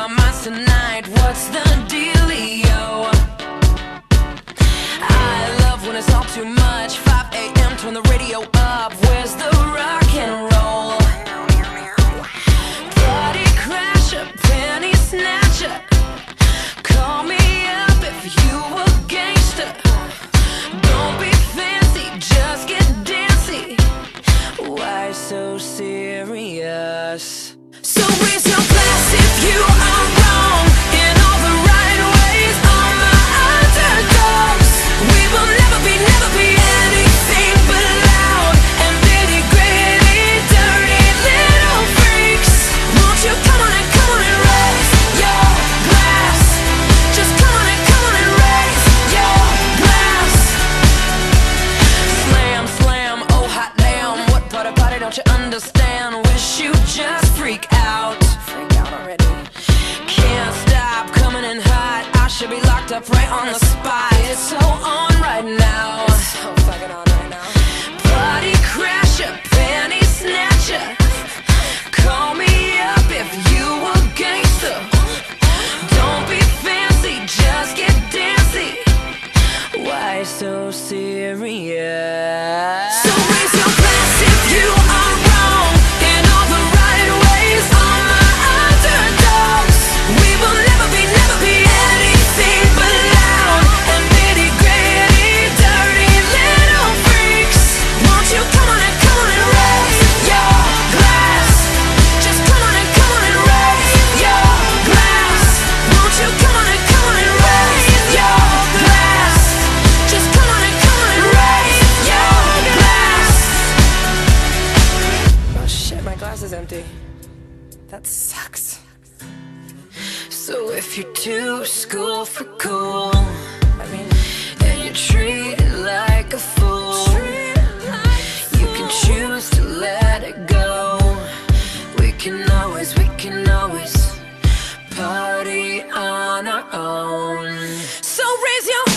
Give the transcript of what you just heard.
our minds tonight. What's the dealio? I love when it's all too much. 5 a.m. turn the radio up. Where's the rock and roll? Party crasher, penny snatcher. Call me up if you a gangster. Don't be fancy, just get dancy. Why so serious? So raise your glass if you are wrong in all the right ways. All my underdogs, we will never be anything but loud and nitty gritty, dirty little freaks. Won't you come on and raise your glass? Just come on and raise your glass. Slam, slam, oh hot damn. What part of party don't you understand? Wish you just freak out. Freak out already. Can't stop coming in hot. I should be locked up right on the spot. It's so on right now. It's so fucking on right now. Party crasher, penny snatcher. Call me up if you a gangster. Don't be fancy, just get dancy. Why so serious? So raise your glass if you are wrong in all the right ways. All my underdogs, we will never be anything but loud and nitty gritty, dirty little freaks. Won't you come on and raise your glass? Just come on and raise your glass. Won't you come on and raise your glass? Just come on and raise your glass. Oh shit, my glass is empty. That sucks. So if you're too school for cool, and you're treated like a fool, you can choose to let it go. We can always party on our own. So raise your